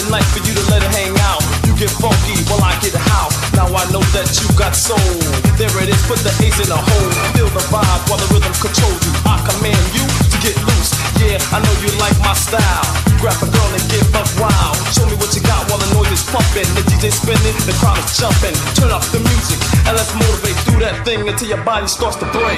it nice for you to let it hang out. You get funky while I get house. Now I know that you got soul. There it is, put the ace in the hole. Feel the vibe while the rhythm controls you. I command you to get loose. Yeah, I know you like my style. Grab a girl and get buck wild. Show me what you got while the noise is pumping. The DJ spinning, the crowd is jumping. Turn up the music and let's motivate. Do that thing until your body starts to break.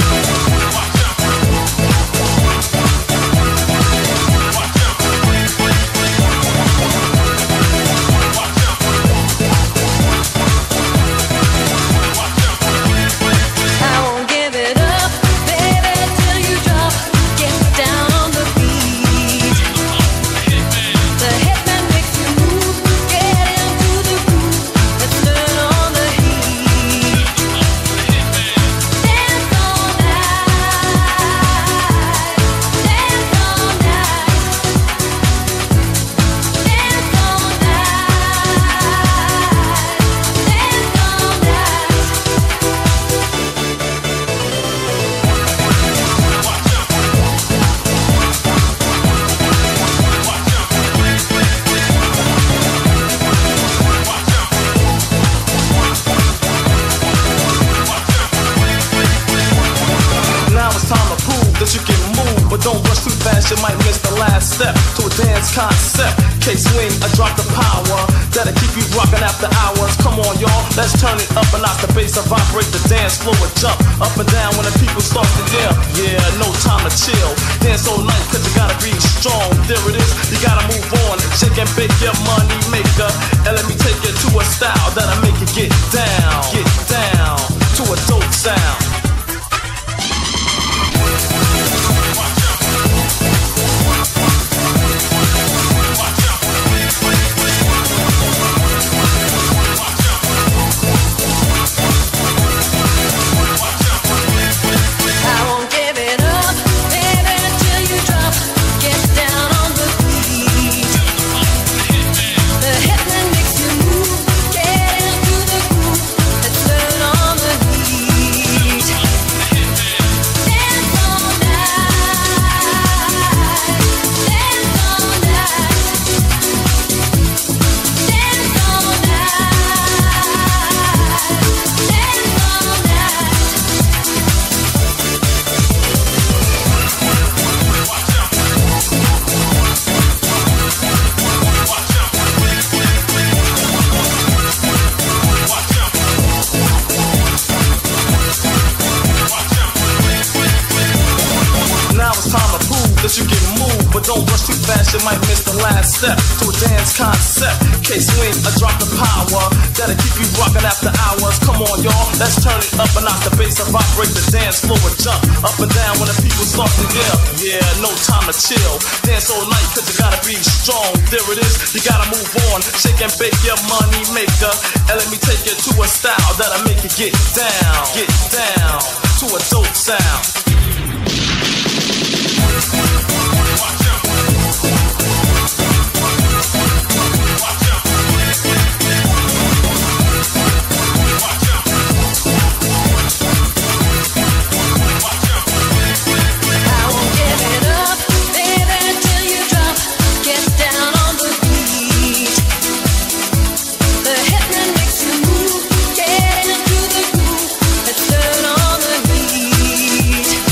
You might miss the last step to a dance concept. K-swing, I drop the power that'll keep you rocking after hours. Come on, y'all, let's turn it up and knock the bass and vibrate the dance floor and jump up and down when the people start to yell. Yeah, no time to chill. Dance all night, cause you gotta be strong. There it is, you gotta move on. Shake and bake your money maker. And let me take you to a style that'll make you get down to a dope sound. You can move, but don't rush too fast, you might miss the last step to a dance concept. K-swing, I drop the power that'll keep you rocking after hours. Come on, y'all, let's turn it up and knock the bass and vibrate the dance floor and jump up and down when the people start to yell. Yeah, no time to chill. Dance all night, cause you gotta be strong. There it is, you gotta move on. Shake and bake your money maker. And let me take you to a style that'll make you get down to a dope sound. Get into the groove, let's turn on the heat.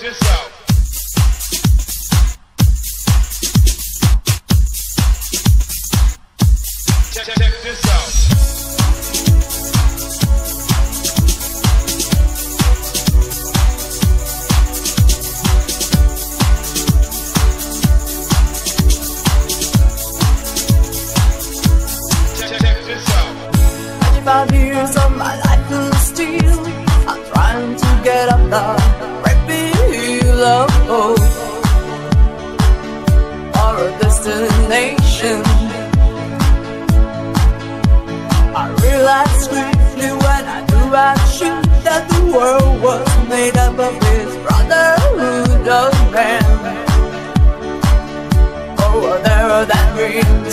this out. Check this out. Check this out. 25 years of my life to steal. I'm trying to get up the great wheel of hope for a destination. I realized swiftly when I knew I'd shoot that the world was made up of this brotherhood of man. Oh, there are that dreams.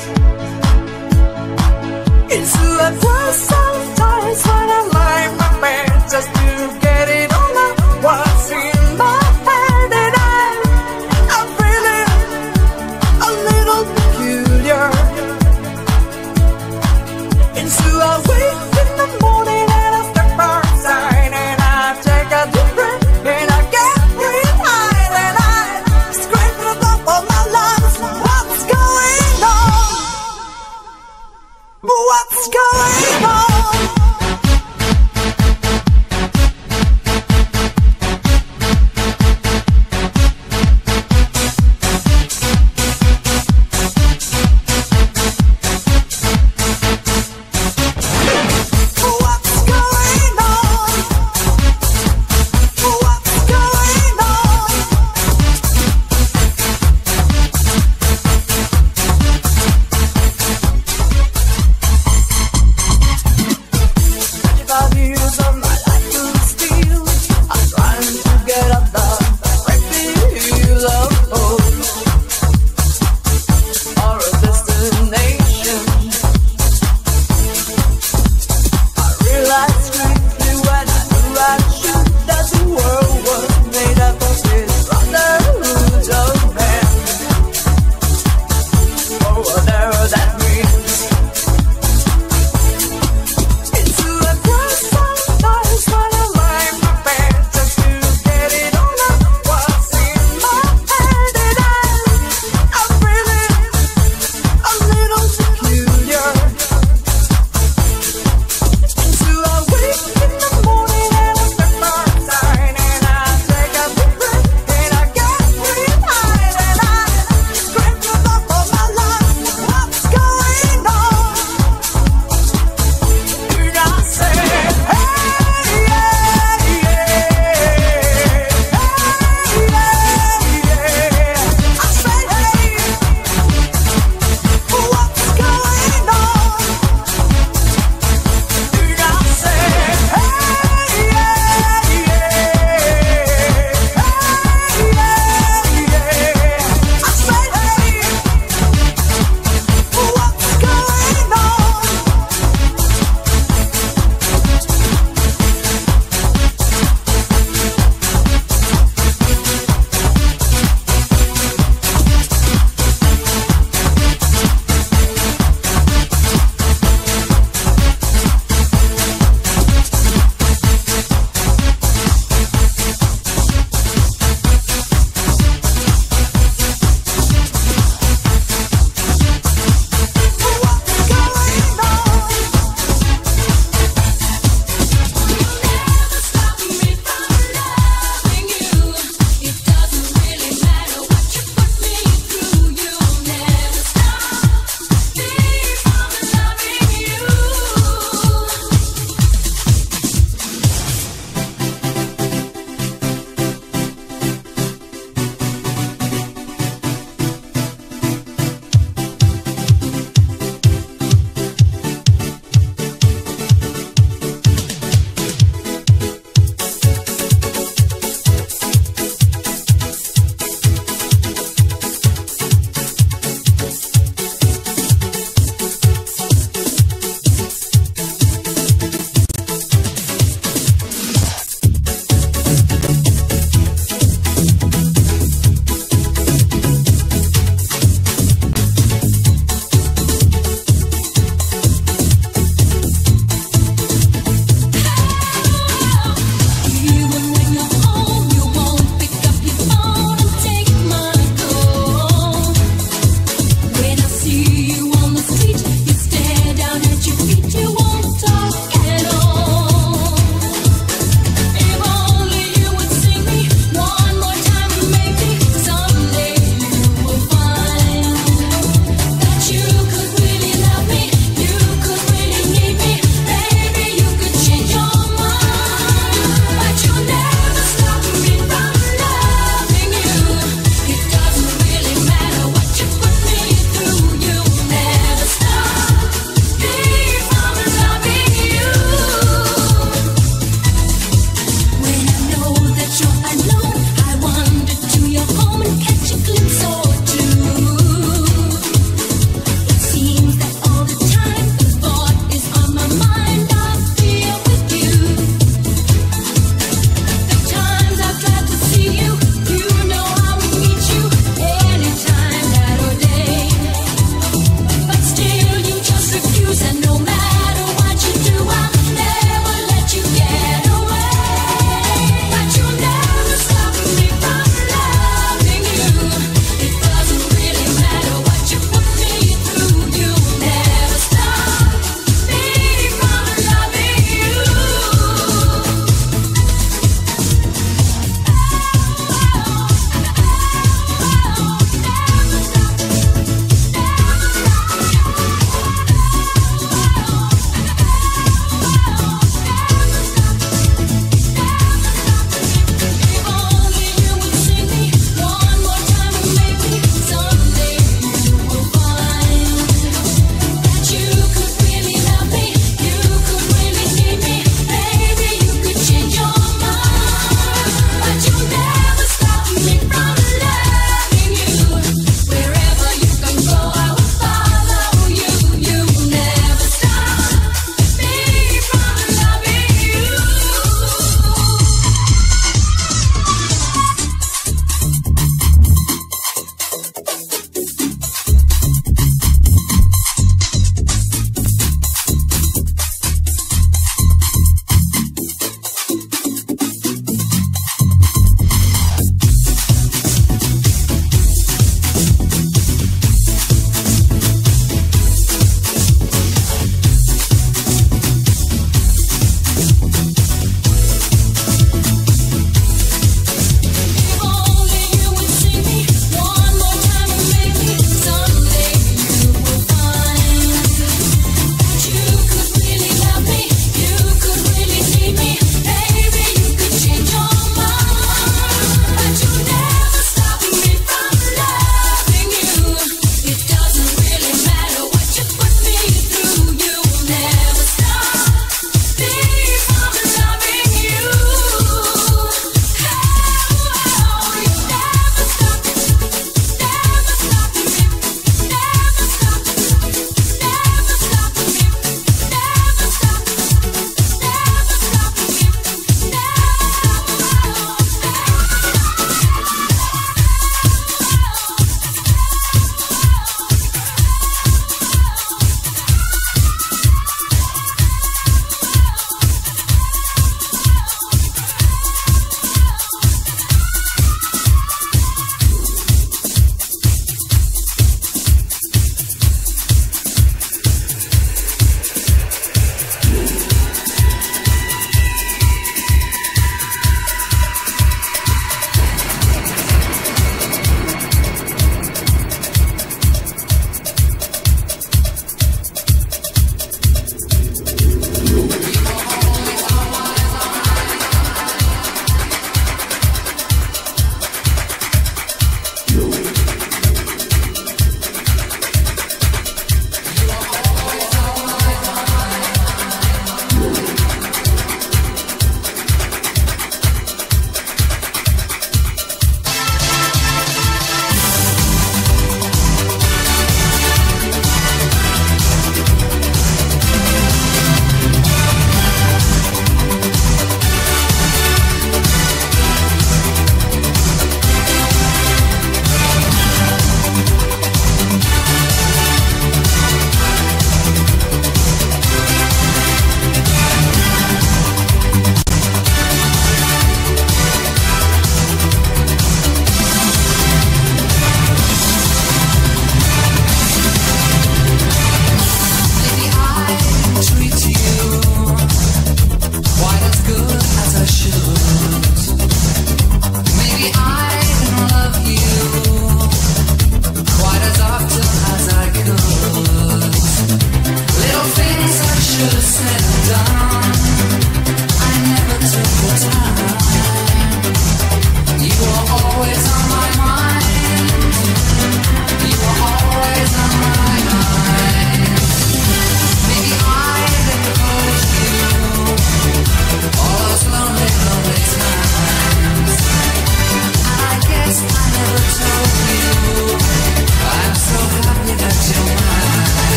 Into a cross sometimes when I lie my bed just to get it on my what's in my head, and I'm feeling a little peculiar. Into a wake in the morning and I step outside and I take a deep breath and I get real high and I scream to the top of my lungs, what's going on? What's going on?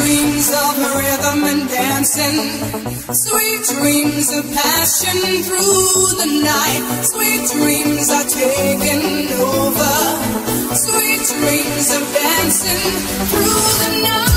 dreams of rhythm and dancing, sweet dreams of passion through the night. Sweet dreams are taking over, sweet dreams of dancing through the night.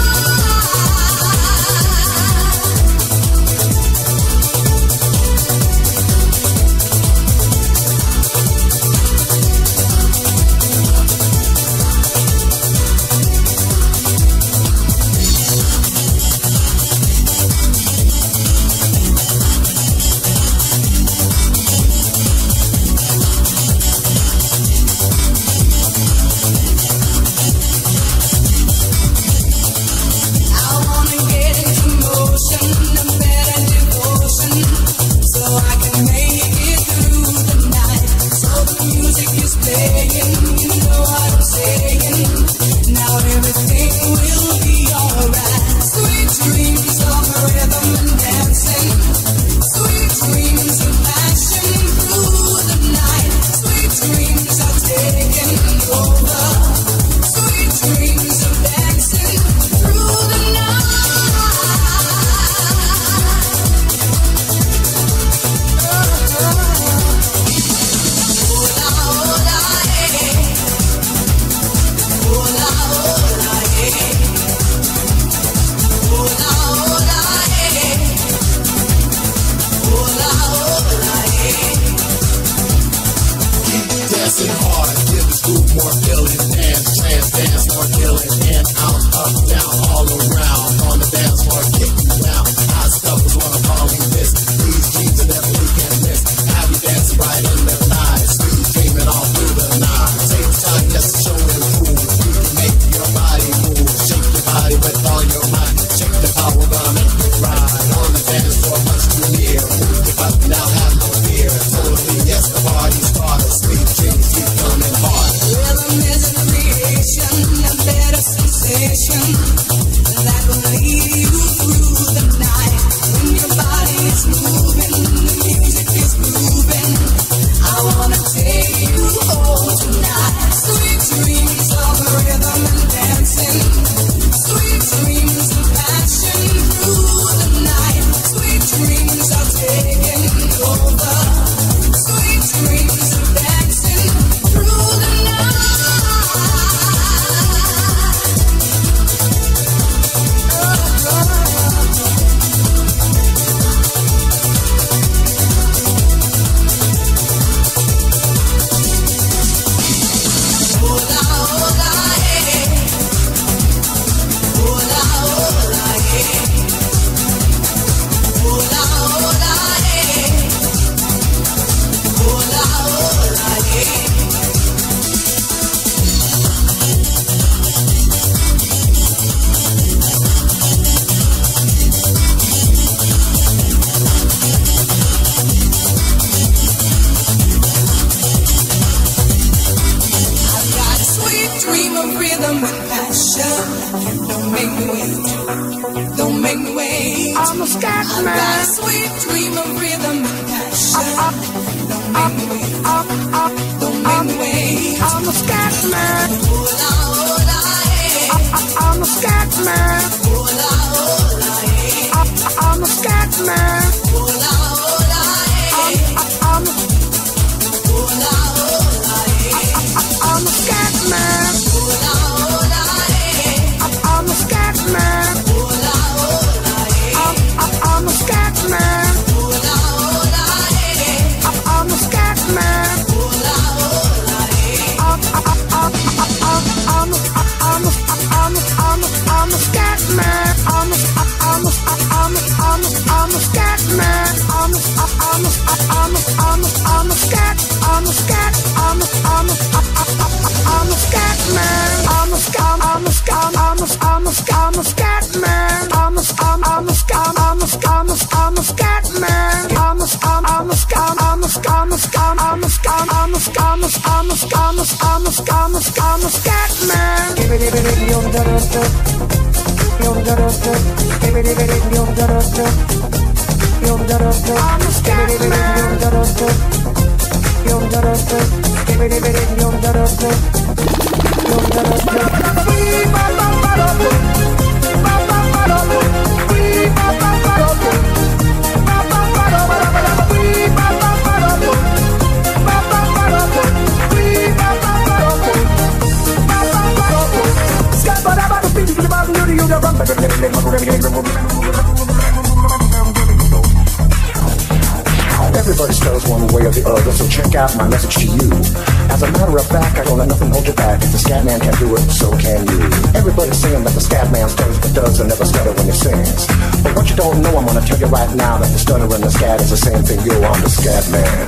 Everybody stutters one way or the other, so check out my message to you. As a matter of fact, I don't let nothing hold you back. If the scat man can do it, so can you. Everybody's saying that the scat man stutters but does and never stutter when he sings. But what you don't know, I'm gonna tell you right now that the stutter and the scat is the same thing. Yo, I'm the scat man.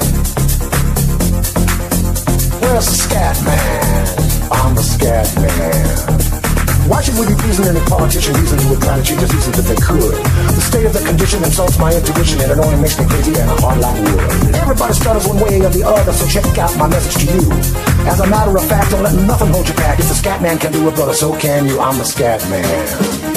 Where's the scat man? I'm the scat man. Why should we be pleasing any politician reason who would try to change the seasons if they could? The state of the condition insults my intuition and it only makes me crazy and hard like wood. Everybody stutters one way or the other, so check out my message to you. As a matter of fact, don't let nothing hold you back. If the scat man can do it, brother, so can you. I'm the scat man.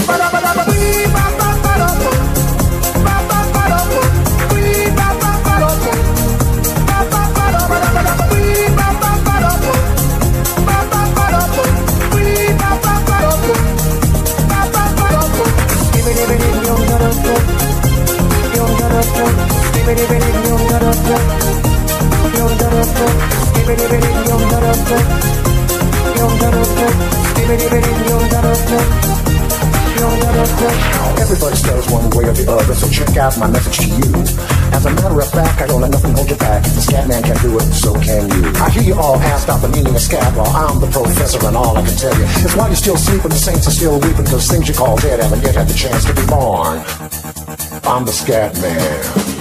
Everybody stutters one way or the other, so check out my message to you. As a matter of fact, I don't let nothing hold you back. If the scat man can do it, so can you. I hear you all ask about the meaning of scat. Well, I'm the professor and all I can tell you is why you're still sleeping, the saints are still weeping, because things you call dead haven't yet had the chance to be born. I'm the scat man.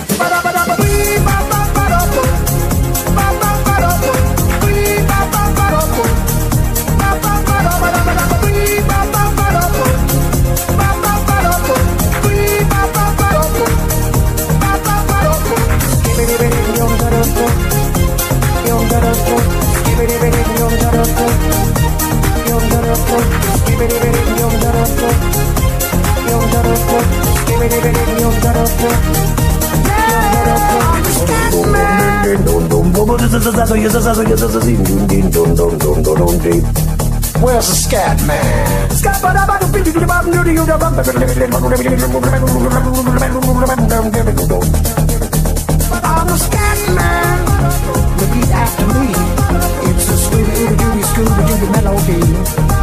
Where's the scat man? I'm the scat man. Repeat after me. It's a Scooby-Dooby melody.